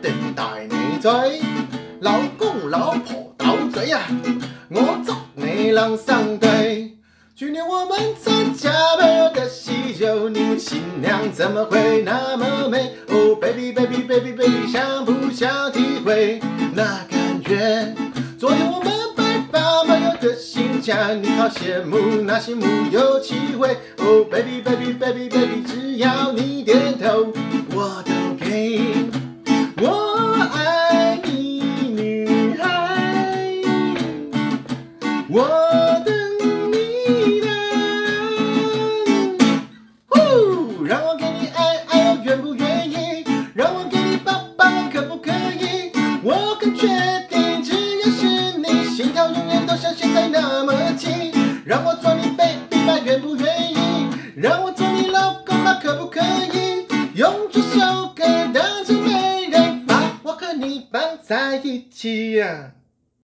定带你追，老公老婆斗嘴呀，我找你郎相对。去年我们参加朋友的喜酒，你们新娘怎么会那么美？哦 ，baby baby baby baby， 想不想体会那感觉？昨天我们拜访朋友的新家，你好羡慕那羡慕有机会。哦 ，baby baby baby baby， 只要你点头，我都给。我爱你，女孩，我等你的。让我给你爱，爱我愿不愿意？让我给你抱抱，可不可以？我更确定，只要是你，心跳永远都像现在那么急。让我做你 baby 吧，愿不愿意？让我做你老公吧，可不可以？用这首歌当成媒人，把我和你绑在一起呀。